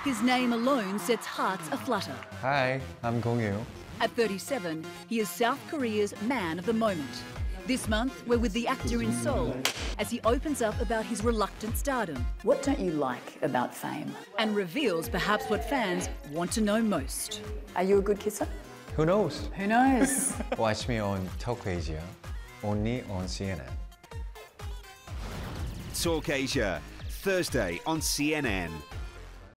His name alone sets hearts aflutter. Hi, I'm Gong Yoo. At 37, he is South Korea's man of the moment. This month, we're with the actor in Seoul as he opens up about his reluctant stardom. What don't you like about fame? And reveals perhaps what fans want to know most. Are you a good kisser? Who knows? Who knows? Watch me on Talk Asia, only on CNN. Talk Asia, Thursday on CNN.